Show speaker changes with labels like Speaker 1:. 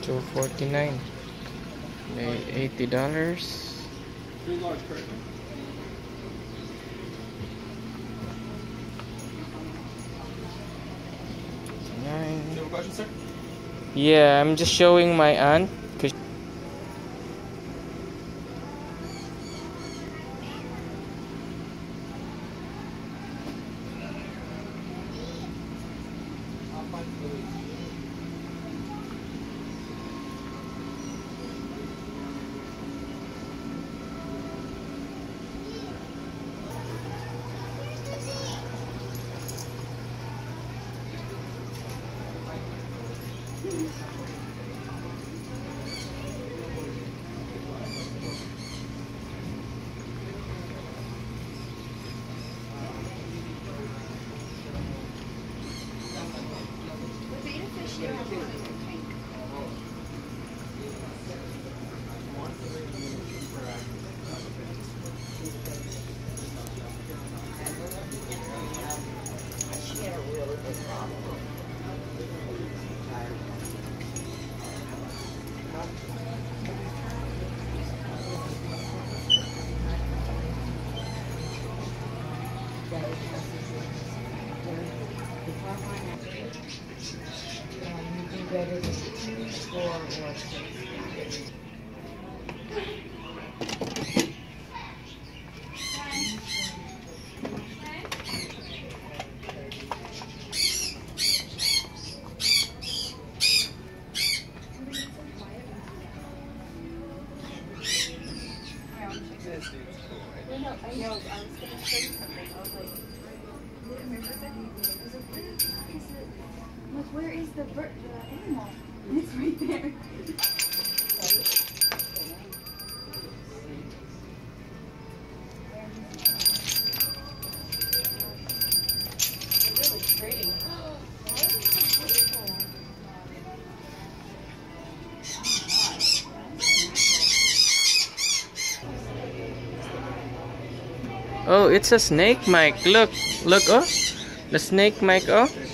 Speaker 1: $2.49. $80.
Speaker 2: Pretty large crate. Do you have a question, sir?
Speaker 1: Yeah, I'm just showing my aunt.
Speaker 3: Better than 2, 4, or 6.
Speaker 4: Where is the animal? It's right there. Really pretty.
Speaker 1: Oh, it's a snake, Mike. Look, oh, the snake, Mike. Oh.